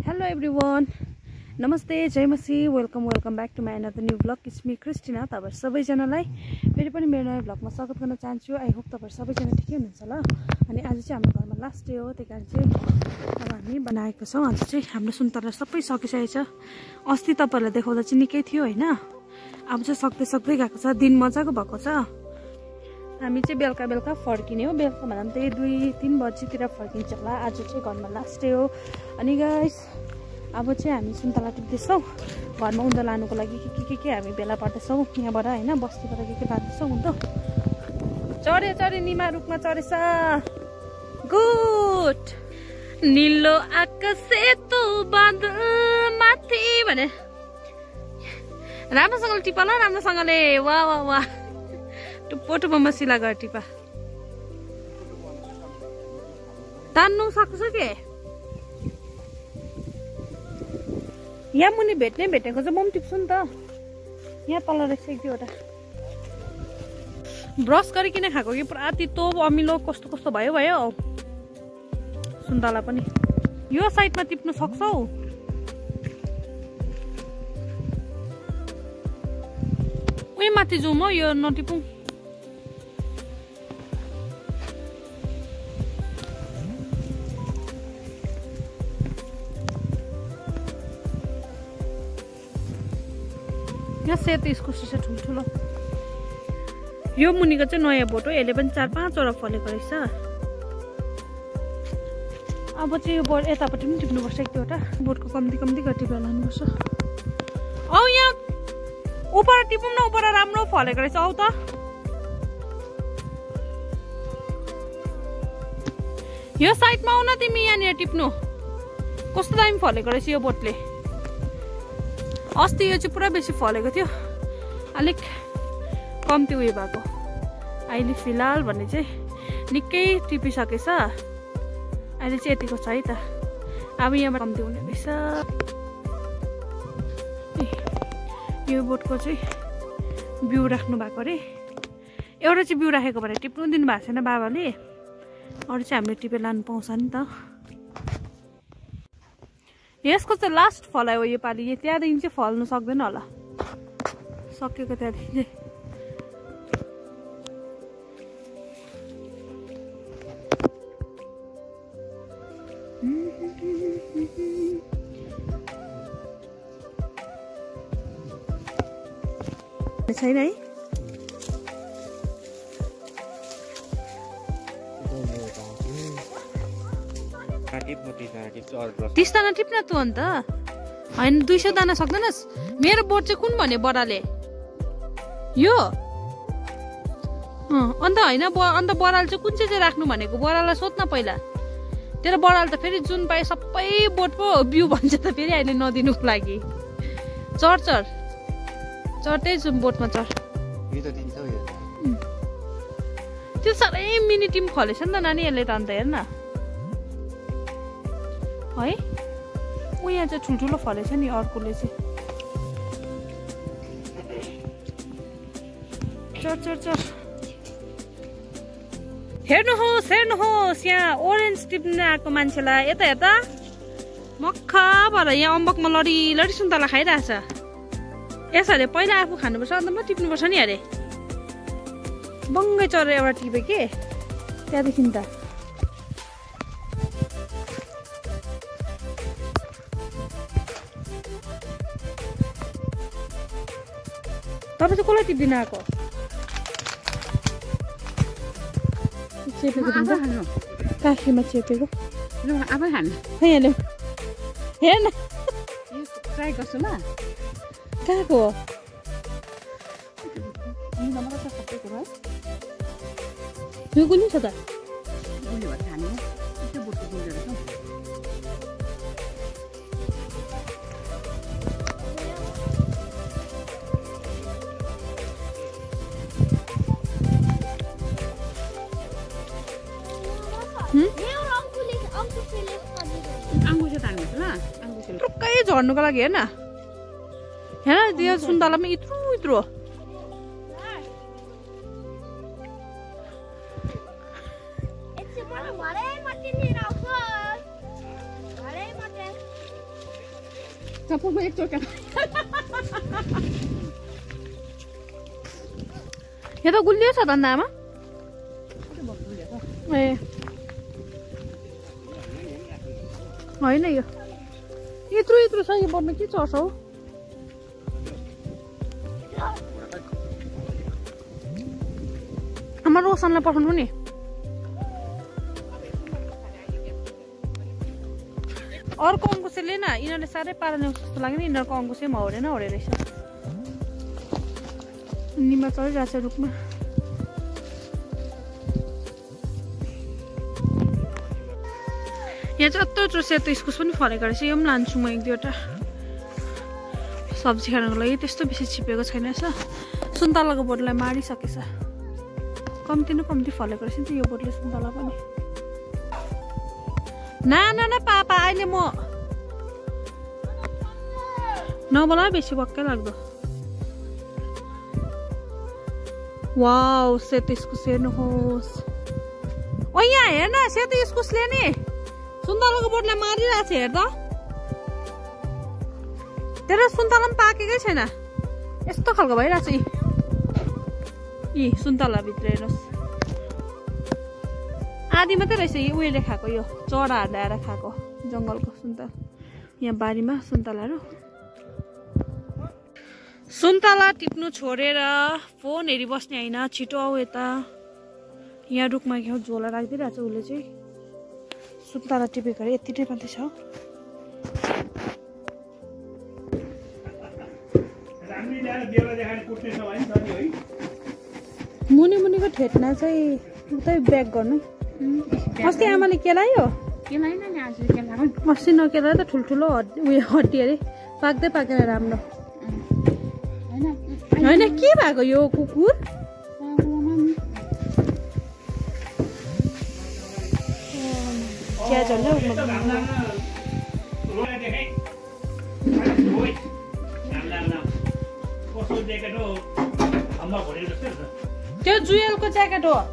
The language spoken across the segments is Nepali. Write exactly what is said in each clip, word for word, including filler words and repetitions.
Hello everyone, नमस्ते जय मसी welcome welcome back to my another new blog. It's me Christina. तपाईहरु सबैजनालाई फेरि पनि मेरो नयाँ ब्लगमा स्वागत गर्न चाहन्छु. आई होप तपाईहरु सबैजना ठिकै हुनुहुन्छ ल. अनि आज चाहिँ हाम्रो घरमा लास्ट डे हो, त्यही कारण चाहिँ अब हामी बनाएको छौं. आज चाहिँ हाम्रो सुन्तला सबै सकिसकेको छ. अस्ति तपाईहरुलाई देखाउँदा चाहिँ निकै थियो हैन, अब चाहिँ सक्दै सक्दै गएको छ. दिन मजाको भएको छ. हामी चाहिँ बेलुका बेलुका फर्किने हो. बेलुका भन्दा पनि त्यही दुई तीन बजीतिर फर्किन्छ होला. आज चाहिँ घरमा लास्ट डे हो. अनि गाइस अब चाहिँ हामी सुन्तला टिप्दैछौँ. घरमा उन्दो लानुको लागि के के के के हामी भेला पर्दैछौँ यहाँबाट होइन, बस्तीबाट के के लाँदैछौँ उन्दो. चढे चढे निमा रुखमा चढेछ. गुड निलो आकाश सेतो बादल माथि भने राम्रोसँगले टिप ल, राम्रोसँगले. वा वा वा टुप्पो टुप्पो मसिला गरेर टिपा. तान्नु सक्छ के यहाँ मुनि भेट्ने भेटेको चाहिँ म पनि टिप्छु नि त. यहाँ तल रहेछ एक दुईवटा. ब्रस गरिकन खाएको कि पुरा तितो अमिलो कस्तो कस्तो भयो भयो सुन्तला पनि. यो साइडमा टिप्नु सक्छौ. उही माथि जाउँ म, यो नटिपौँ. यहाँ सेतो इस्कुस छ ठुल्ठुलो. यो मुनिको चाहिँ नयाँ बोट हो, यसले पनि चार पाँचवटा फलेको रहेछ. अब चाहिँ यो बोट यतापट्टि पनि टिप्नुपर्छ एक दुईवटा. बोटको कम्ती कम्ती गरेर टिपेर लानुपर्छ. औ यहाँ उपर टिपौँ न, उपर राम्रो फलेको रहेछ. औ त यो साइडमा आउ न तिमी, यहाँनिर टिप्नु. कस्तो दामी फलेको रहेछ यो बोटले. अस्ति यो चाहिँ पुरा बेसी फलेको थियो, अलिक कम्ती उयो भएको. अहिले फिलहाल भन्ने चाहिँ निकै टिपिसकेछ. अहिले चाहिँ यतिको छ है त. अब यहाँबाट कम्ती हुने रहेछ. यो बोटको चाहिँ बिउ राख्नु भएको अरे. एउटा चाहिँ बिउ राखेको भएर टिप्नु दिनु भएको छैन बाबाले. अरू चाहिँ हामीले टिपेर लानु पाउँछ नि त. यसको चाहिँ लास्ट फलायो हो यो पालि. त्यहाँदेखि चाहिँ फल्नु सक्दैन होला, सकेको त्यहाँदेखि चाहिँ. छैन है. तीस दाना टिप्न तँ अन्त. होइन दुई सौ दाना सक्दैनस्. मेरो बोट चाहिँ कुन भन्यो बडाले? यो अन्त होइन. अन्त बडाल चाहिँ कुन चाहिँ चाहिँ राख्नु भनेको? बडालाई सोध्न पहिला. तेरो बडाल त फेरि जुन पाए सबै बोट पो बिउ भन्छ त फेरि अहिले नदिनुको लागि. चढ चढ चढ, त्यही जुन बोटमा चढ. त्यो साह्रै मिनी टिम फलेछ नि त नानी यसले त. अन्त हेर्न है, ऊ यहाँ चाहिँ ठुल्ठुलो फलेछ नि अर्कोले चाहिँ. चढ चढ चढ. हेर्नुहोस् हेर्नुहोस् यहाँ ओरेन्ज टिप्न आएको मान्छेलाई. यता यता मक्खा भएर यहाँ अम्बकमा लडी लडी सुन्तला खाइरहेछ. यसरी पहिला आफू खानुपर्छ अन्त म टिप्नुपर्छ नि अरे. बङ्गै चढेर एउटा टिपे के त्यहाँदेखि त. तपाईँ चाहिँ कसलाई टिप्दिन आएको? चेपेको दिन्छ काखीमा चेपेको. आफै खानु हेर्नु हेर्न ट्राई गर्छु ल. कहाँको हो? यो गुलियो छ त. टुक्कै झर्नुको लागि हेर्न. हेर्न यो सुन्तलामा इत्रु इत्रु. कपालमा एक चोट यहाँ त गुलियो छ त आमा ए होइन यो यत्रो यत्रो छ यो बढ्न के चर्छ हौ आमा रोशनलाई पठाउनु नि अर्को अङ्कुशले न यिनीहरूले साह्रै पारा ल्याउँछ जस्तो लाग्यो नि यिनीहरूको अङ्कुशै पनि हौरे न हौरे रहेछ निमा चढिरहेको छ रुखमा यहाँ चाहिँ यत्रो यत्रो सेतो इस्कुस पनि फरेको रहेछ यो पनि लान्छु म एक दुईवटा सब्जी खानको लागि त्यस्तो बेसी छिपेको छैन रहेछ सुन्तलाको बोटलाई मारिसकेछ कम्ती न कम्ती फलेको रहेछ नि त यो बोटले सुन्तला पनि ना ना ना पापा अहिले म नबोला बेसी वक्कै लाग्दो वाउ सेतो इस्कुस हेर्नुहोस् ओ यहाँ हेर न सेतो इस्कुसले नि सुन्तलाको बोटलाई मारिरहेको छ हेर त तेरो सुन्तला पनि पाकेकै छैन यस्तो खालको भइरहेछ यी यी सुन्तलाभित्र हेर्नुहोस् आधी मात्रै रहेछ यो उयोले खाएको यो चराहरूले आएर खाएको जङ्गलको सुन्तला यहाँ बारीमा सुन्तलाहरू सुन्तला टिप्नु छोडेर फोन हेरिबस्ने होइन छिटो आऊ यता यहाँ रुखमा क्या झोला राखिदिइरहेको छ उसले चाहिँ सुन्तला टिपेको अरे यति नै मात्रै छ मुनि मुनिको ठेट्ना चाहिँ उतै ब्याक गर्नु अस्ति आमाले केलायो अस्ति नकेलायो त ठुल्ठुलो उयो हड्डी अरे पाक्दै पाकेन राम्रो होइन के भएको यो कुकुर त्यो जुयलको ज्याकेट हो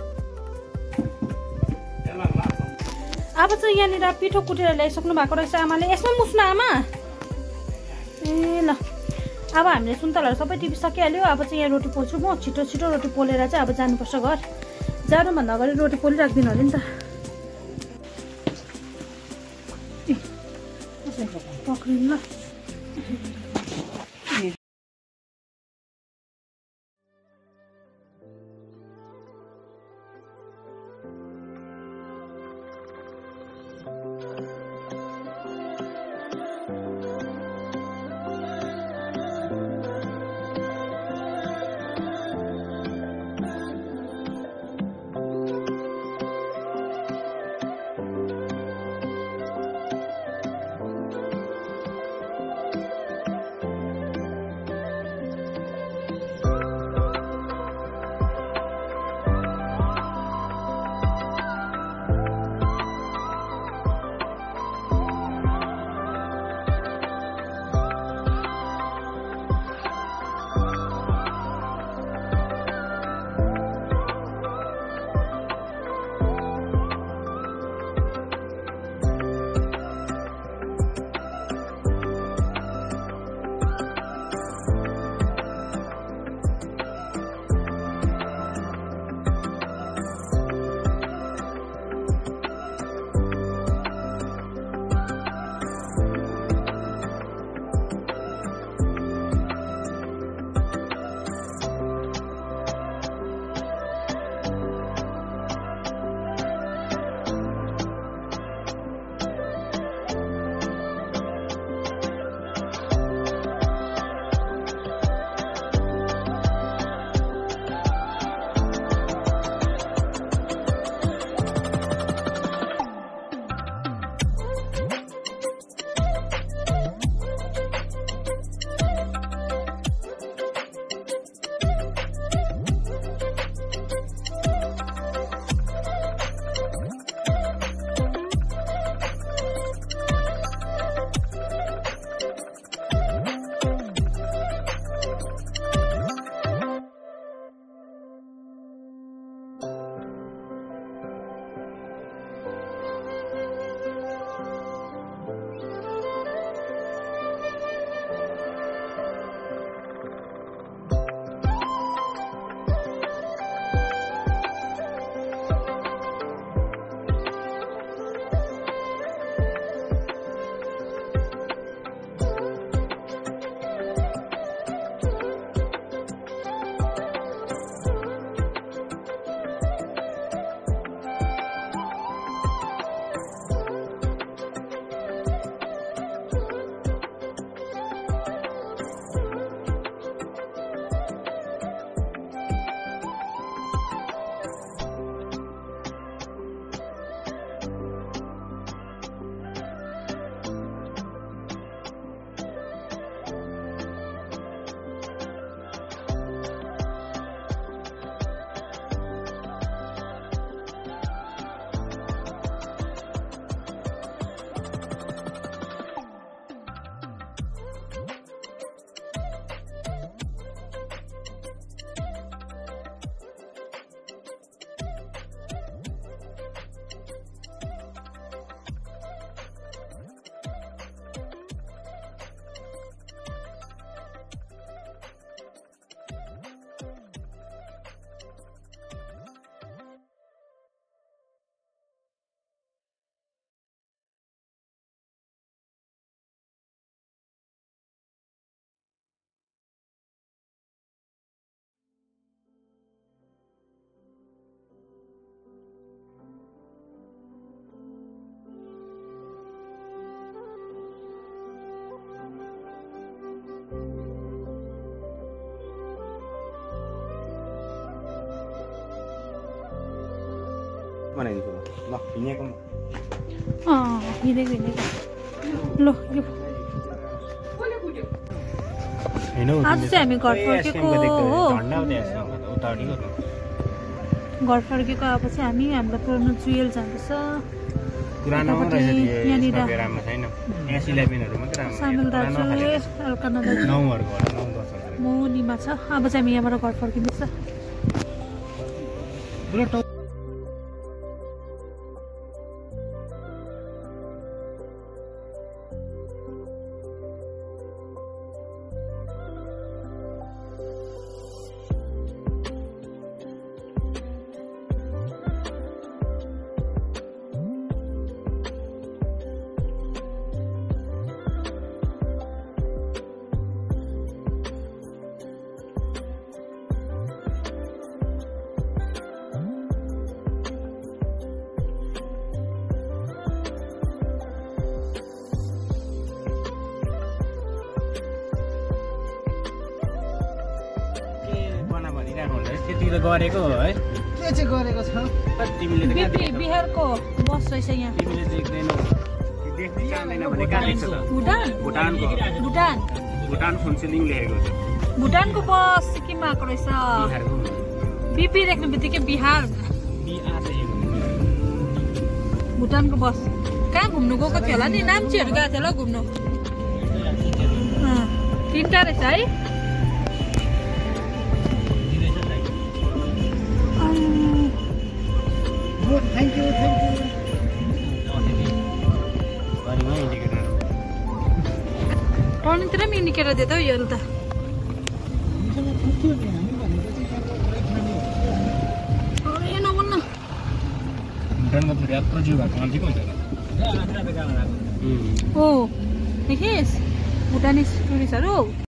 अब चाहिँ यहाँनिर पिठो कुटेर ल्याइसक्नु भएको रहेछ आमाले यसमा मुस्नु आमा ए ल अब हामीले सुन्तलाहरू सबै टिपिसकिहाल्यो अब चाहिँ यहाँ रोटी पोल्छु म छिटो छिटो रोटी पोलेर चाहिँ अब जानुपर्छ घर जानुभन्दा अगाडि रोटी पोलिराखिदिनु अरे नि त पक्रिनु ल बनाइदिन्छु ल हिँडेको अँ हिँडेको हिँडेको ल यो आज चाहिँ हामी घर फर्केको हो घर फर्केको अब चाहिँ हामी हाम्रो पुरानो जुएल जाँदैछ सामेल दाजु अलकना दाजु म निमा छ अब चाहिँ हामी यहाँबाट घर फर्किँदैछ गरेको है के चाहिँ गरेको छ तिमीले त बिपी बिहारको बस रहेछ यहाँ तिमीले देख्दैनौ देख्दै जान्दैन भने कहाँ लेख्छ त भुटान भुटानको भुटान भुटान फुन्सिलिङ लेखेको छ भुटानको बस सिक्किममा आएको रहेछ बिहारको बिपी देख्ने बित्तिकै बिहार बिहार भुटानको बस कहाँ घुम्नु गएको थियो होला नि नाम्चीहरू गएको थियो होला घुम्नु तिनवटा रहेछ है थ्याङ्क यू थ्याङ्क यू टर्निङतिर पनि इन्डिकेटर दियो त हौ यो त ओ देखिस् भुटानिस टुरिस्टहरू